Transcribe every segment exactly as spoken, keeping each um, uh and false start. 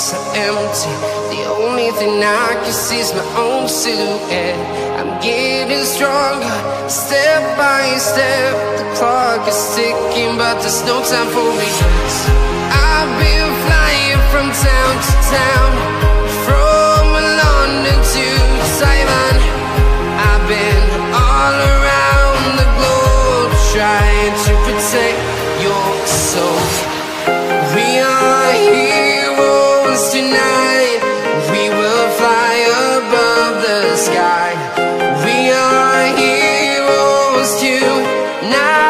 streets are empty. The only thing I can see is my own silhouette. I'm getting stronger, step by step. The clock is ticking, but there's no time for regrets. I've been flying from town to town, from London to Taiwan. I've been all around the globe, trying to protect your soul. We are heroes tonight. We will fly above the sky. We are heroes tonight.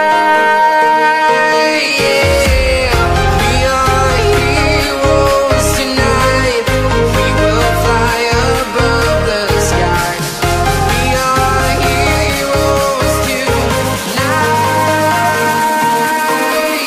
Yeah. We are heroes tonight. We will fly above the sky. We are heroes tonight.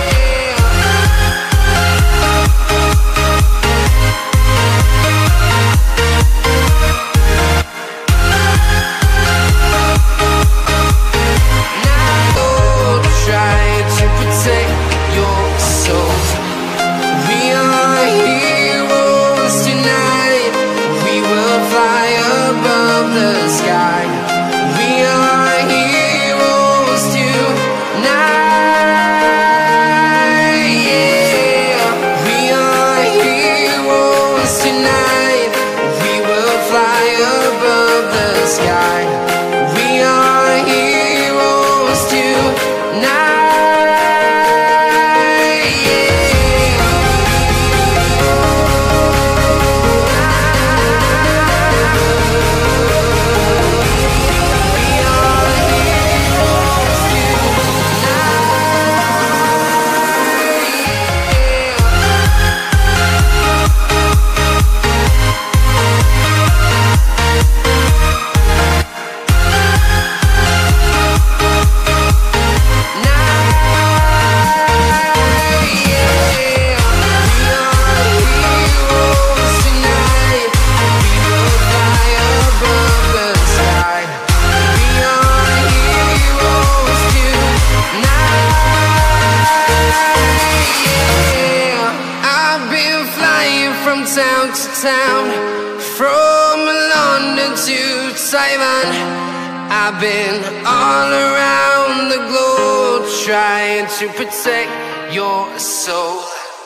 From town to town, from London to Taiwan. I've been all around the globe, trying to protect your soul.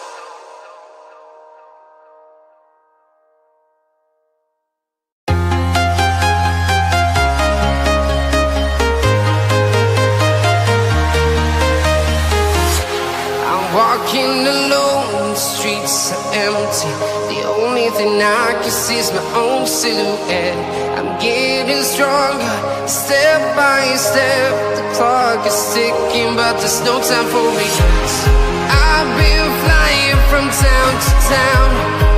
I'm walking alone, the streets are empty. The only thing I can see is my own silhouette. I'm getting stronger, step by step. The clock is ticking, but there's no time for regrets. I've been flying from town to town,